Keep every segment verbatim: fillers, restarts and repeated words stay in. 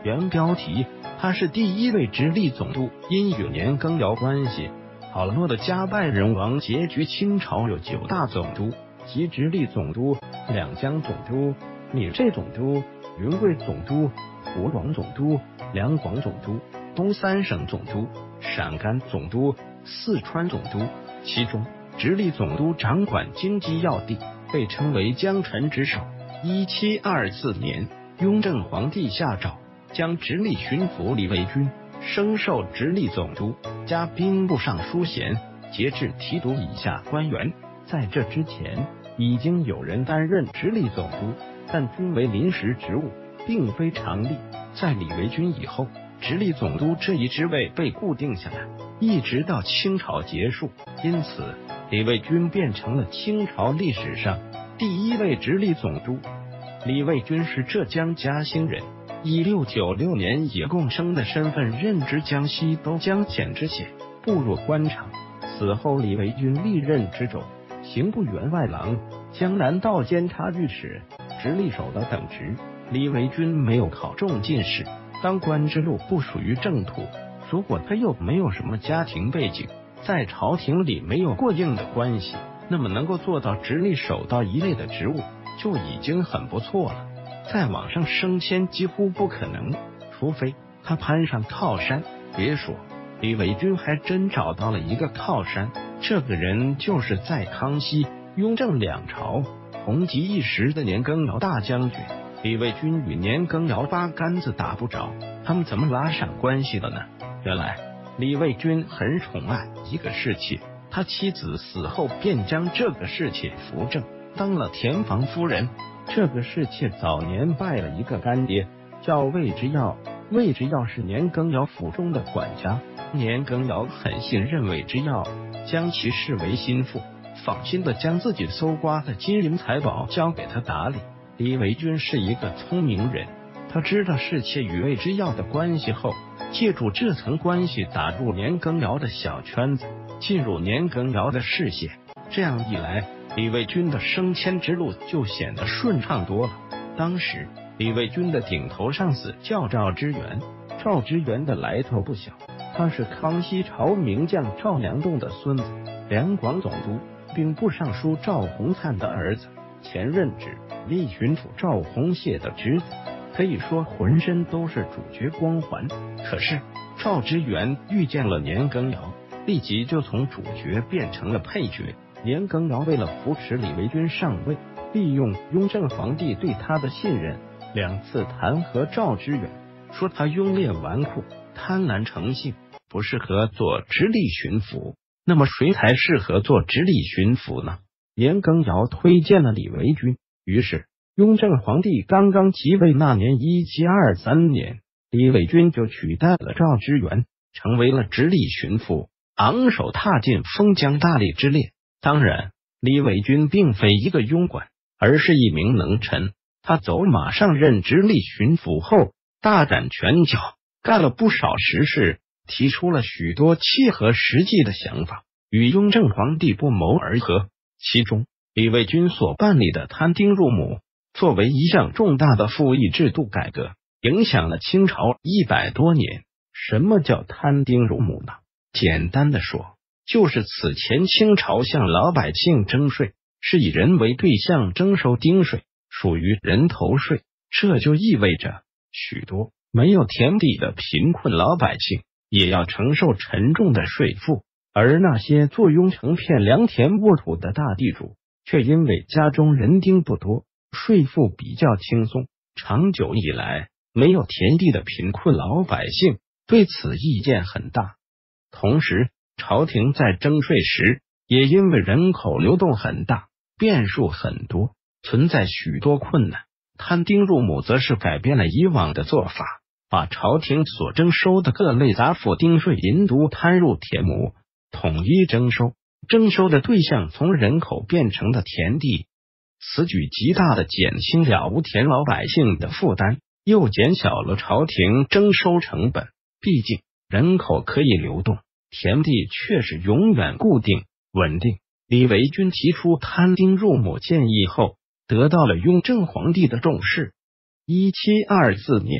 原标题：他是第一位直隶总督，因与年羹尧关系好落得家败人亡结局。清朝有九大总督，即直隶总督、两江总督、闽浙总督、云贵总督、湖广总督、两广总督、东三省总督、陕甘总督、四川总督。其中直隶总督掌管经济要地，被称为江臣之首。一七二四年，雍正皇帝下诏，将直隶巡抚李卫军升授直隶总督，加兵部尚书衔，节制提督以下官员。在这之前，已经有人担任直隶总督，但均为临时职务，并非常例。在李卫军以后，直隶总督这一职位被固定下来，一直到清朝结束。因此，李卫军变成了清朝历史上第一位直隶总督。李卫军是浙江嘉兴人，一六九六年以贡生的身份任职江西都江堑知县，步入官场。此后，李卫军历任知州、刑部员外郎、江南道监察御史、直隶守的等职。李卫军没有考中进士，当官之路不属于正途。如果他又没有什么家庭背景，在朝廷里没有过硬的关系，那么能够做到直隶守道一类的职务就已经很不错了。再往上升迁几乎不可能，除非他攀上靠山。别说，李卫军还真找到了一个靠山，这个人就是在康熙、雍正两朝红极一时的年羹尧大将军。李卫军与年羹尧八竿子打不着，他们怎么拉上关系的呢？原来李卫军很宠爱一个侍妾，他妻子死后便将这个侍妾扶正，当了田房夫人。这个侍妾早年拜了一个干爹，叫魏之耀。魏之耀是年羹尧府中的管家，年羹尧很信任魏之耀，将其视为心腹，放心的将自己搜刮的金银财宝交给他打理。李卫军是一个聪明人，他知道侍妾与魏之耀的关系后，借助这层关系打入年羹尧的小圈子，进入年羹尧的视线。这样一来，李卫军的升迁之路就显得顺畅多了。当时李卫军的顶头上司叫赵之元，赵之元的来头不小，他是康熙朝名将赵良栋的孙子，两广总督、兵部尚书赵弘粲的儿子，前任直隶巡抚赵弘燮的侄子，可以说浑身都是主角光环。可是赵之元遇见了年羹尧，立即就从主角变成了配角。年羹尧为了扶持李卫军上位，利用雍正皇帝对他的信任，两次弹劾赵之元，说他庸劣纨绔、贪婪成性，不适合做直隶巡抚。那么谁才适合做直隶巡抚呢？年羹尧推荐了李卫军。于是雍正皇帝刚刚即位那年一七二三年，李卫军就取代了赵之元，成为了直隶巡抚，昂首踏进封疆大吏之列。当然，李卫军并非一个庸官，而是一名能臣。他走马上任直隶巡抚后，大展拳脚，干了不少实事，提出了许多切合实际的想法，与雍正皇帝不谋而合。其中，李卫军所办理的摊丁入亩，作为一项重大的赋役制度改革，影响了清朝一百多年。什么叫摊丁入亩呢？简单的说，就是此前清朝向老百姓征税，是以人为对象征收丁税，属于人头税。这就意味着许多没有田地的贫困老百姓也要承受沉重的税负，而那些坐拥成片良田沃土的大地主，却因为家中人丁不多，税负比较轻松。长久以来，没有田地的贫困老百姓对此意见很大。同时，朝廷在征税时，也因为人口流动很大，变数很多，存在许多困难。摊丁入亩则是改变了以往的做法，把朝廷所征收的各类杂赋丁税银都摊入田亩，统一征收，征收的对象从人口变成了田地。此举极大的减轻了无田老百姓的负担，又减小了朝廷征收成本。毕竟人口可以流动，田地却是永远固定稳定。李维钧提出摊丁入亩建议后，得到了雍正皇帝的重视。一七二四年，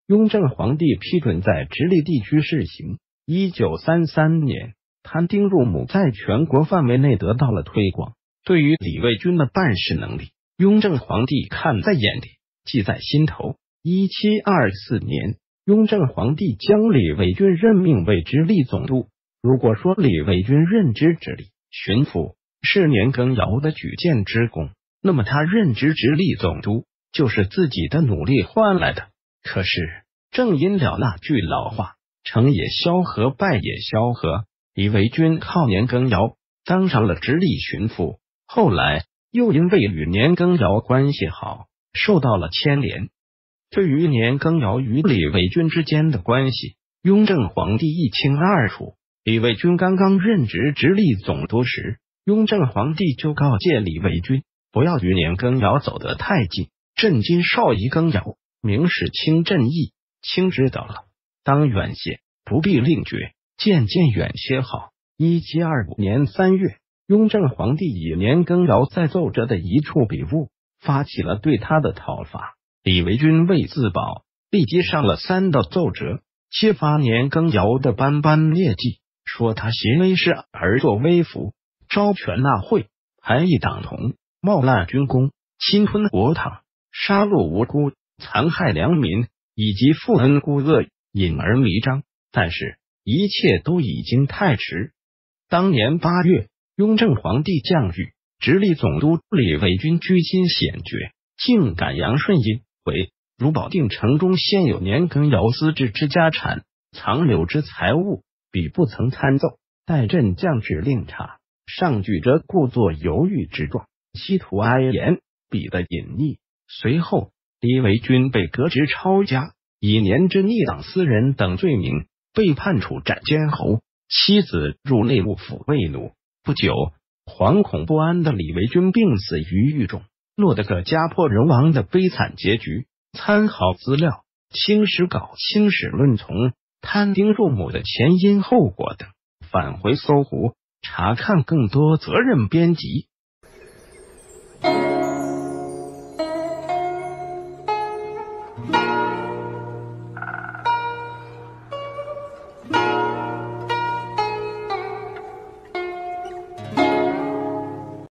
雍正皇帝批准在直隶地区试行。一九三三年，摊丁入亩在全国范围内得到了推广。对于李卫军的办事能力，雍正皇帝看在眼里，记在心头。一七二四年，雍正皇帝将李卫军任命为直隶总督。如果说李卫军任职直隶巡抚是年羹尧的举荐之功，那么他任职直隶总督就是自己的努力换来的。可是正因了那句老话，成也萧何，败也萧何，李卫军靠年羹尧当上了直隶巡抚，后来又因为与年羹尧关系好，受到了牵连。对于年羹尧与李卫军之间的关系，雍正皇帝一清二楚。李卫军刚刚任职直隶总督时，雍正皇帝就告诫李卫军不要与年羹尧走得太近。朕今少仪羹尧，明使卿朕意，卿知道了，当远些，不必令决，渐渐远些好。一七二五年三月，雍正皇帝以年羹尧在奏折的一处笔误，发起了对他的讨伐。李卫军为自保，立即上了三道奏折，揭发年羹尧的斑斑劣迹，说他挟威势而作威服，招权纳贿，排异党同，冒滥军功，侵吞国帑，杀戮无辜，残害良民，以及负恩孤恶，隐而弥彰。但是一切都已经太迟。当年八月，雍正皇帝降谕直隶总督李卫军居心险决，竟感杨顺因为如保定城中现有年羹尧私置之家产，藏留之财物，彼不曾参奏，待朕降旨令查。上举则故作犹豫之状，企图哀言，彼的隐匿。随后李卫军被革职抄家，以年之逆党私人等罪名被判处斩监侯，妻子入内务府为奴。不久，惶恐不安的李卫军病死于狱中，落得个家破人亡的悲惨结局。参考资料：清史稿、清史论丛、摊丁入亩的前因后果等。返回搜狐，查看更多责任编辑。